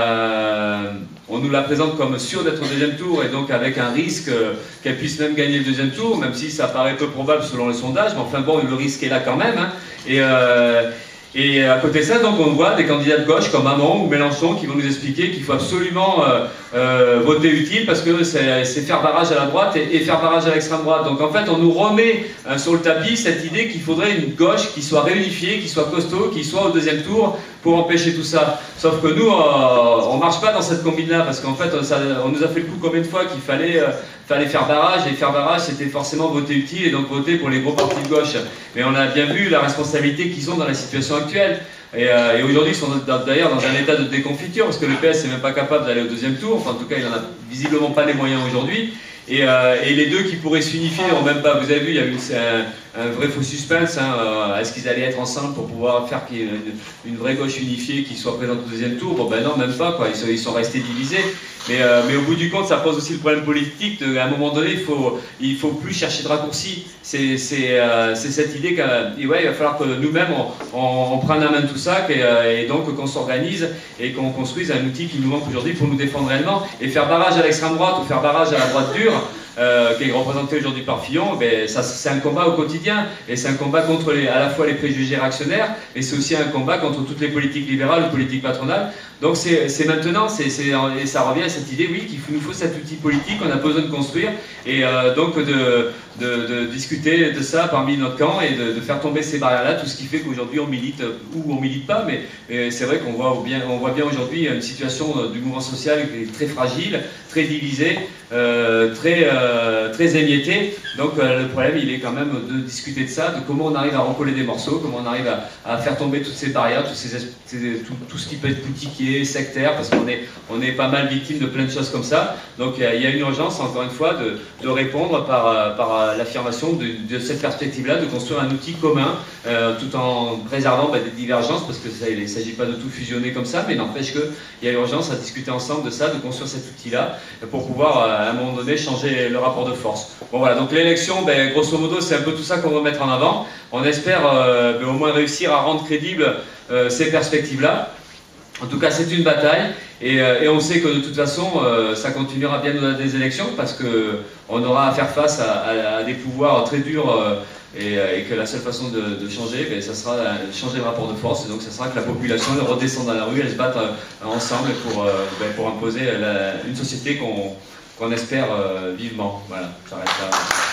euh, on nous la présente comme sûr d'être au deuxième tour, et donc avec un risque euh, qu'elle puisse même gagner le deuxième tour, même si ça paraît peu probable selon les sondages, mais enfin bon, le risque est là quand même. Hein, et, euh, et à côté de ça, donc, on voit des candidats de gauche comme Hamon ou Mélenchon qui vont nous expliquer qu'il faut absolument euh, euh, voter utile parce que c'est faire barrage à la droite et, et faire barrage à l'extrême droite. Donc en fait, on nous remet euh, sur le tapis cette idée qu'il faudrait une gauche qui soit réunifiée, qui soit costaud, qui soit au deuxième tour pour empêcher tout ça. Sauf que nous, euh, on ne marche pas dans cette combine-là parce qu'en fait, ça, on nous a fait le coup combien de fois qu'il fallait, euh, fallait faire barrage, et faire barrage, c'était forcément voter utile et donc voter pour les gros partis de gauche. Mais on a bien vu la responsabilité qu'ils ont dans la situation actuelle. Et, euh, et aujourd'hui, ils sont d'ailleurs dans un état de déconfiture parce que le P S n'est même pas capable d'aller au deuxième tour. Enfin, en tout cas, il n'en a visiblement pas les moyens aujourd'hui. Et, euh, et les deux qui pourraient s'unifier n'ont même pas. Vous avez vu, il y a eu un, un vrai faux suspense. Hein, euh, Est-ce qu'ils allaient être ensemble pour pouvoir faire qu'il y ait une, une vraie gauche unifiée qui soit présente au deuxième tour? Bon, ben non, même pas. Quoi. Ils, sont, ils sont restés divisés. Mais, euh, mais au bout du compte, ça pose aussi le problème politique. De, à un moment donné, il faut, il faut plus chercher de raccourcis. C'est euh, cette idée qu'il ouais, va falloir que nous-mêmes, on, on, on prenne la main de tout ça, et, et donc qu'on s'organise et qu'on construise un outil qui nous manque aujourd'hui pour nous défendre réellement. Et faire barrage à l'extrême droite ou faire barrage à la droite dure, Euh, qui est représenté aujourd'hui par Fillon, ben, c'est un combat au quotidien, et c'est un combat contre les, à la fois les préjugés réactionnaires, et c'est aussi un combat contre toutes les politiques libérales ou politiques patronales. Donc c'est maintenant, c'est et ça revient à cette idée, oui, qu'il nous faut cet outil politique qu'on a besoin de construire, et euh, donc de, de, de discuter de ça parmi notre camp, et de, de faire tomber ces barrières-là, tout ce qui fait qu'aujourd'hui on milite, ou on milite pas, mais c'est vrai qu'on voit bien, on voit bien aujourd'hui une situation du mouvement social qui est très fragile, très divisée, euh, très... Euh, Euh, très émietté. Donc euh, le problème il est quand même de discuter de ça, de comment on arrive à recoller des morceaux, comment on arrive à, à faire tomber toutes ces barrières, tous ces, tout, tout ce qui peut être boutiquier, sectaire, parce qu'on est, on est pas mal victime de plein de choses comme ça. Donc il y, y a une urgence encore une fois de, de répondre par, par l'affirmation de, de cette perspective-là, de construire un outil commun, euh, tout en préservant bah, des divergences, parce que ça, il ne s'agit pas de tout fusionner comme ça, mais n'empêche qu'il y a urgence à discuter ensemble de ça, de construire cet outil-là, pour pouvoir à un moment donné changer le rapport de force. Bon voilà, donc l'élection, ben, grosso modo, c'est un peu tout ça qu'on va mettre en avant. On espère euh, ben, au moins réussir à rendre crédibles euh, ces perspectives-là. En tout cas, c'est une bataille, et, euh, et on sait que de toute façon, euh, ça continuera bien au-delà des élections, parce qu'on aura à faire face à, à, à des pouvoirs très durs, euh, et, et que la seule façon de, de changer, ben, ça sera changer le rapport de force, et donc ça sera que la population elle redescende dans la rue, elle se batte euh, ensemble pour, euh, ben, pour imposer la, une société qu'on qu'on espère euh, vivement. Voilà, j'arrête là.